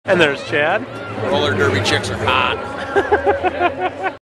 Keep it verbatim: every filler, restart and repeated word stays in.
And there's Chad. Roller derby chicks are hot.